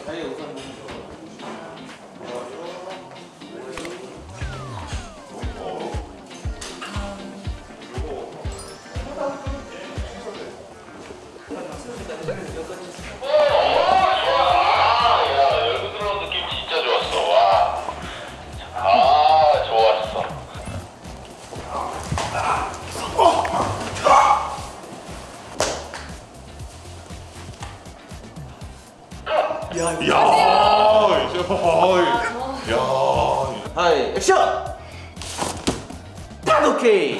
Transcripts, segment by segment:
하이 액션! 딱 오케이!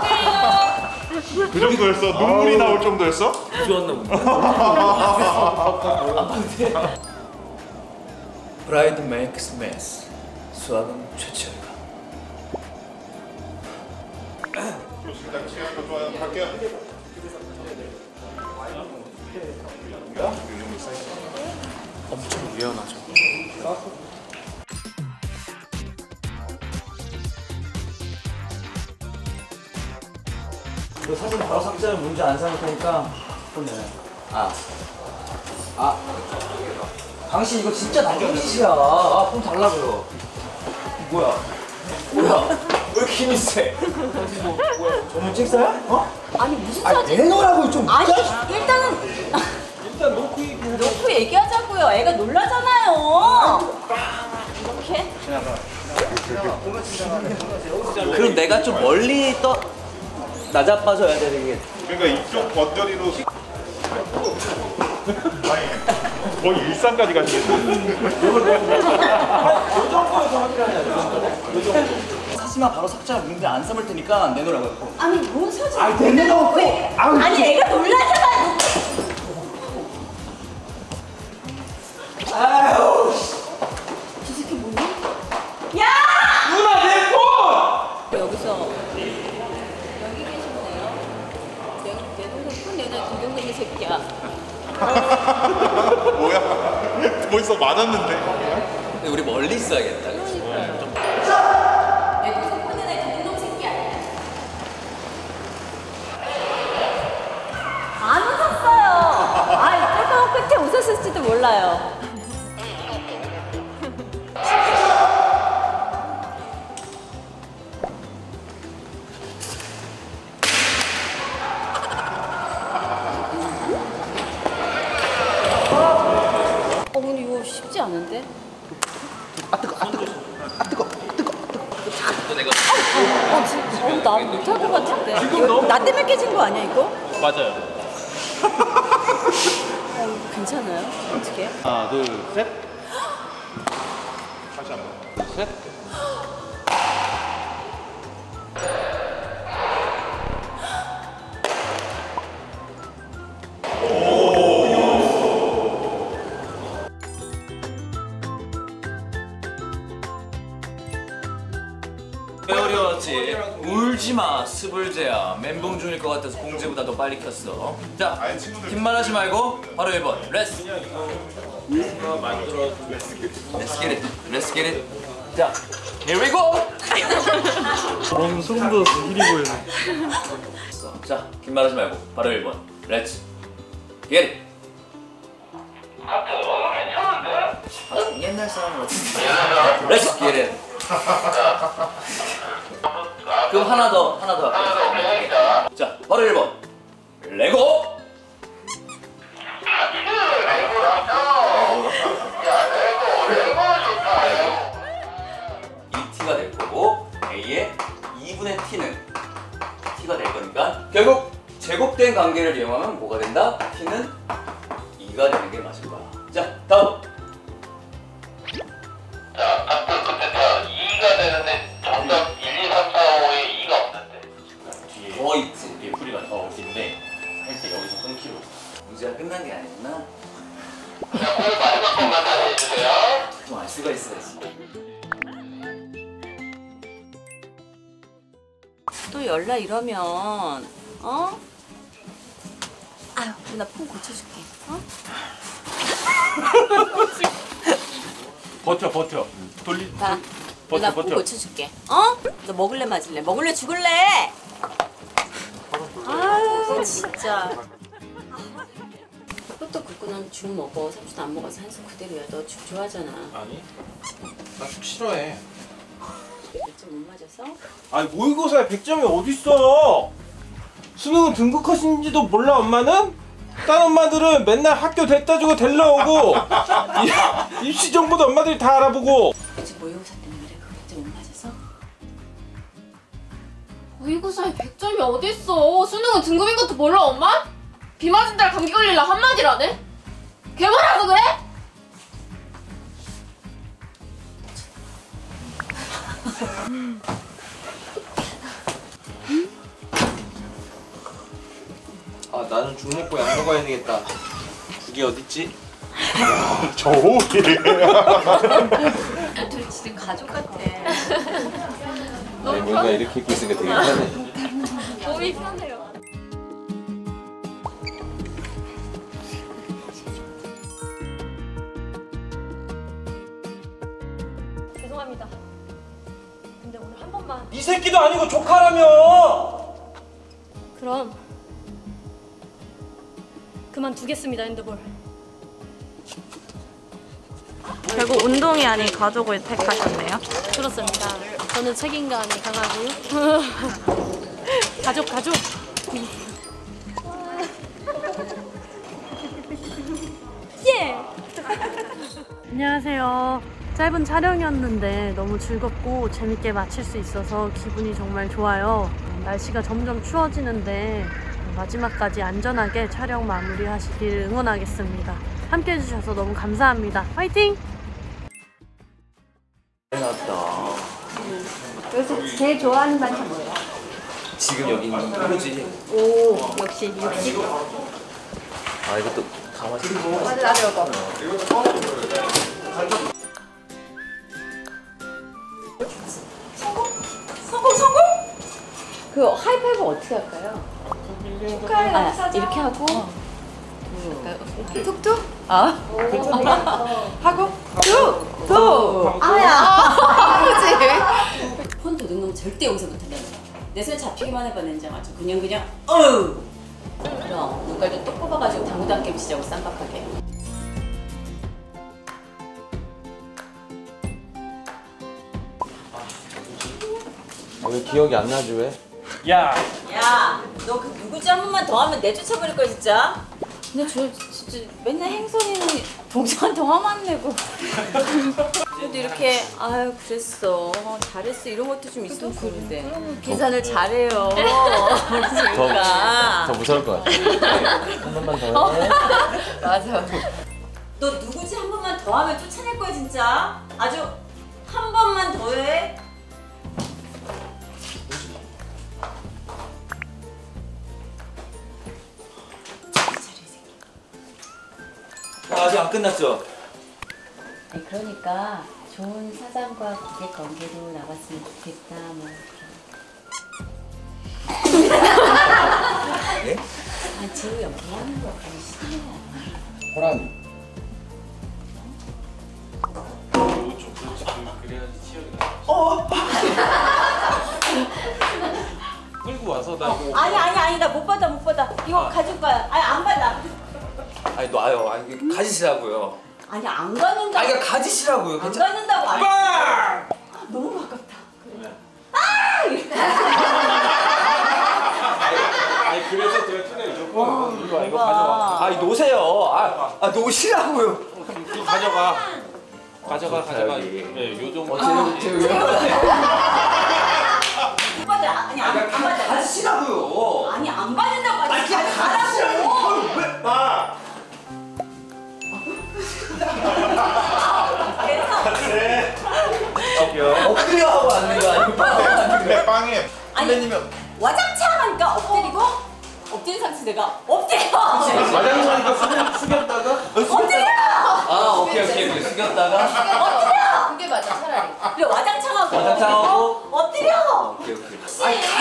그 정도였어? 눈물이 나올 정도였어? 좋았나 보네. 브라이드 메이크스 메스. 수학은 최철가. 좋습니다. 시간도 좋아요. 갈게요. 엄청 유연하죠. 그 사진 바로 삭제하면 문제 안 삼을 테니까 폰 내놔요. 당신 이거 진짜 나쁜 짓이야. 폰 달라고요. 뭐야? 왜 이렇게 힘이 세? 뭐야? 전문 찍사야? 아니 무슨 사진? 내놓으라고 좀. 아니 일단은 일단 놓고 얘기하자고요. 애가 놀라잖아요. 이렇게? 그럼 내가 좀 멀리 나자빠져야 되는 그러니까 이쪽 번저리로 거의 일산까지 가시겠네. 사진만 바로 삭제하면 문제 안 삼을 테니까 내놓으라고요. 아니 뭔 사진? 아니 내놓고. 아니 애가 놀라잖아. 아유. 저 새끼 뭐냐? 야! 누나 내 폰! 여기서 여기 계시네요. 내 동생 폰 내놔 김동생이 새끼야. 뭐야? 벌써 맞았는데. 근데 우리 멀리 있어야겠다. 그러니까요. 내 동생 폰 내놔 김동생 새끼야. 안 웃었어요. 아이 뚜껑 끝에 웃었을지도 몰라요. 근데 이거 쉽지 않은데? 나 못할 것 같은데. 이거 나 때문에 깨진 거 아니야 이거? 맞아요. 괜찮아요? 어떻게 해요? 하나, 둘, 셋. 다시 한 번. 셋. 왜 어려웠지? 울지마 스불제야. 멘붕 중일 것 같아서 공제보다 더 빨리 켰어. 자, 아니, 친구들. 긴 말 하지 말고 바로 1번 레스. Let's get it. Let's get it. 자, here we go. 소름 돋았어. 힐이 보이네. 자, 긴 말 하지 말고 바로 1번 Let's get it. 옛날 사람 같은데. Let's get it. 그럼 하나 더 할게요. 자, 바로 1번 레고. 이 t가 될 거고 a의 2분의 t는 t가 될 거니까 결국 제곱된 관계를 이용하면 뭐가 된다? t는 2가 되는 게 맞을 거야. 자, 다음. 자, 답변 끝에 2가 되는데 정답 1, 2, 3, 4, 5에 2가 없는데. 뒤에 더 있지. 뒤에 풀이가 더 긴데 할 때 여기서 끊기로. 문제가 끝난 게 아니구나. 자, 그 마지막 번만 다시 해주세요. 좀 알 수가 있어야지. 또 연락 이러면 어? 아유 누나 폰 고쳐줄게. 어? 버텨. 봐. 누나 폰 고쳐줄게. 어? 너 먹을래 맞을래? 먹을래 죽을래? 아유 진짜. 그것도 긁고 넌 죽 먹어. 삼촌 안 먹어서 한숨 그대로야. 너 죽 좋아하잖아. 아니, 나 죽 싫어해. 몇 점 못 맞아서? 아니 모의고사에 100점이 어딨어? 수능은 등급컷인지도 몰라 엄마는? 딴 엄마들은 맨날 학교 됐다 주고 데리러 오고 입시 정보도 엄마들이 다 알아보고. 그치 모의고사 때문에 그래. 그 100점 못 맞아서? 모의고사에 100점이 어딨어. 수능은 등급인 것도 몰라 엄마? 비 맞은 달 감기 걸릴라 한마디라네? 걔 뭐라고 그래? 아 나는 죽 먹고 약 먹어야 되겠다. 죽이 어딨지? 저 호흡이. 둘이 진짜 가족 같아. 아니 뭔가 이렇게 입고 있으니까 되게 편해. 몸이 편해요. 죄송합니다. 근데 오늘 한 번만. 이 새끼도 아니고 조카라며. 그럼 그만두겠습니다 핸드볼. 결국 운동이 아닌 가족을 택하셨네요. 그렇습니다. 저는 책임감이 강하고요. 가족. 예. 안녕하세요. 짧은 촬영이었는데 너무 즐겁고 재밌게 마칠 수 있어서 기분이 정말 좋아요. 날씨가 점점 추워지는데 마지막까지 안전하게 촬영 마무리하시길 응원하겠습니다. 함께 해주셔서 너무 감사합니다. 화이팅! 해놨다. 여기서 제일 좋아하는 반찬 뭐예요? 지금 여기 있는 거지. 오 역시 육식. 아 이것도 다 맛있어. 맞아 나도 이거. 성공? 그 하이파이브 어떻게 할까요? 이렇게 하고 툭툭? 하고 툭툭 아야 그치? 폰 도둑놈 절대 여기서 못한다는 거야. 내 손에 잡히기만 해봐 낸장 아주 그냥 어우 그럼 눈깔도 똑 뽑아가지고 당구당 게임 치자고 쌈박하게. 왜 기억이 안 나지 왜? 야! 야, 너 그 누구지 한 번만 더 하면 내쫓아버릴 거야 진짜. 근데 저 진짜 맨날 행선이는 동생한테 화만 내고. 그래도 이렇게 아유 그랬어, 잘했어 이런 것도 좀 있으면 좋은데. 계산을 잘해요. 그러니까. 더 무서울 것 같아. 한 번만 더 해. 맞아. 너 누구지 한 번만 더 하면 쫓아낼 거야 진짜. 아주 한 번만 더 해. 아직 안 끝났죠? 네, 그러니까 좋은 사장과 고객 관계로 나갔으면 좋겠다 뭐 이렇게. 예? 아, 지우 연기하는 거 그런 싫어요. 호랑이. 끌고 와서 나 이거 아니 나 못 받아 이거 가지고 가요. 아니 안 받아. 아니 놔요. 아니 가지시라고요. 아니 안 가는다고. 아니 그러니까 가지시라고요. 안 가는다고. 아니, 빵! 너무 가깝다. 아니 그래서 제가 투네를 줬고 이리 와 이거 가져가. 아니 놓으세요. 아 놓으시라고요. 이거 가져가. 가져가. 여기. 네, 요 정도. 못 받아. 아니 안 받아. 가지시라고요. 아니 안 받는다고. 아니 그냥 가라고. 왜? 아! 엎드려 하고 앉는 거 아니고 빵 하고 앉는 근데 빵에 아니 와장창 하니까 엎드리고 엎드린 상태 내가 엎드려. 마장하니까 숙였다가 엎드려. 아 오케이 숙였다가 그게 맞아 차라리. 그래 와장창 하고 와장창 하고 엎드려. 오케이 혹시 아니